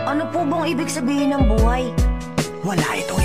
Ano po bang ibig sabihin ng buhay? Wala ito.